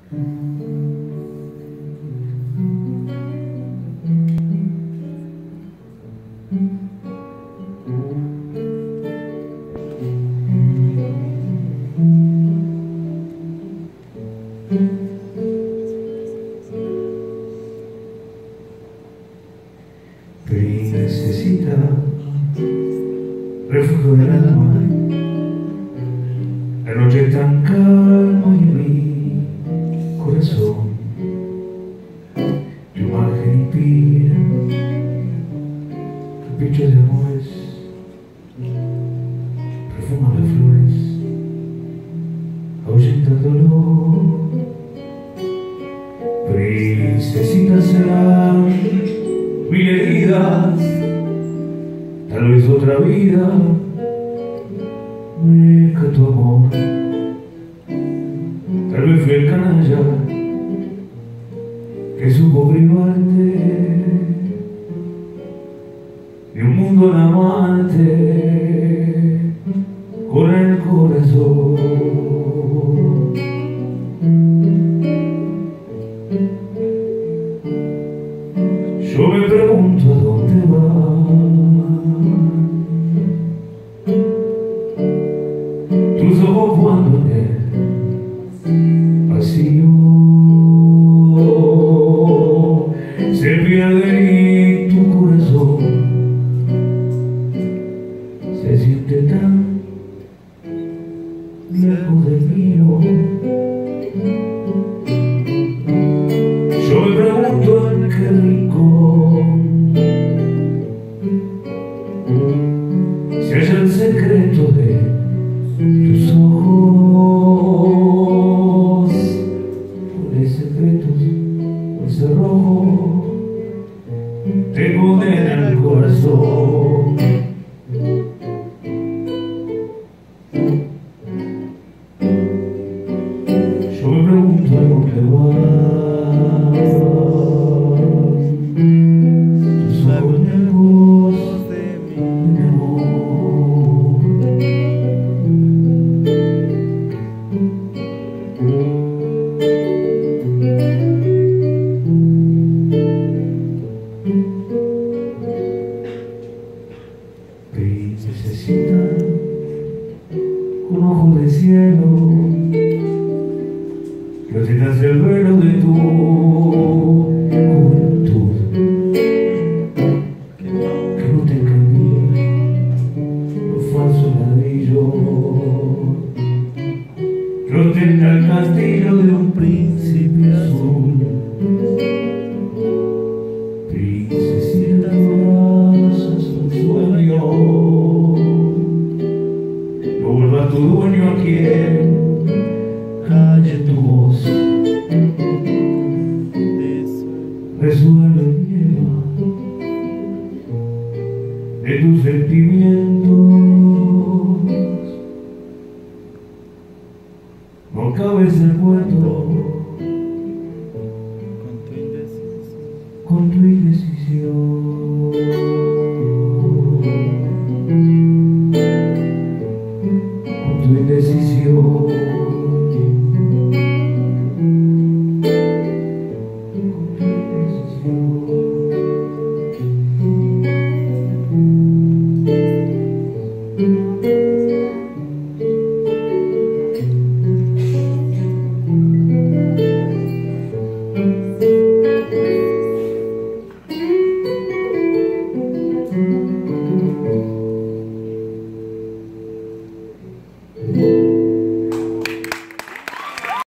Princesita, refugio del alma, la noche tan calma y mi corazón, tu imagen inspira, tu pecho de amores, perfuma las flores, ahuyenta el dolor. Princesita, será mil heridas, tal vez otra vida merezca tu amor. Tal vez fui el canalla que supo privarte de un mundo en amante con el corazón. Yo me pregunto a dónde van tus ojos cuando en el vacío se pierde y tu corazón se siente tan lejos del mío. Yo me pregunto en qué rincón se halla el secreto de tus ojos, flores secretos, un cerrojo te condena el corazón. Yo me pregunto a dónde van tus ojos lejos de mi amor. Princesita, un ojo de cielo, que tengas el velo de tu juventud, que no te engañe los falsos ladrillos, que obtenga el castillo de un príncipe azul. Princesita, abrazas un sueño, no vuelva tu dueño a quien calle tu voz, resuelve el lleva de tus sentimientos. No cabes el cuento